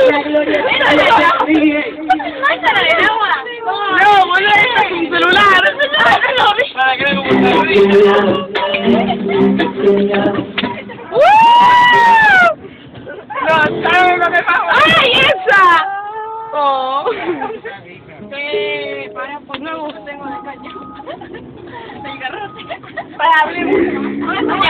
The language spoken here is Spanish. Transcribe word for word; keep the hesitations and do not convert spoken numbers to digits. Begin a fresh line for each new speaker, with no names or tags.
La gloria.
¡Mándala en agua!
No, boludo, esto es un celular. Para que no como No, ¿sabes lo que pasa?
¡Ay, esa!
Oh.
Sí, para por nuevo tengo la caña. El garrote. Para abrir.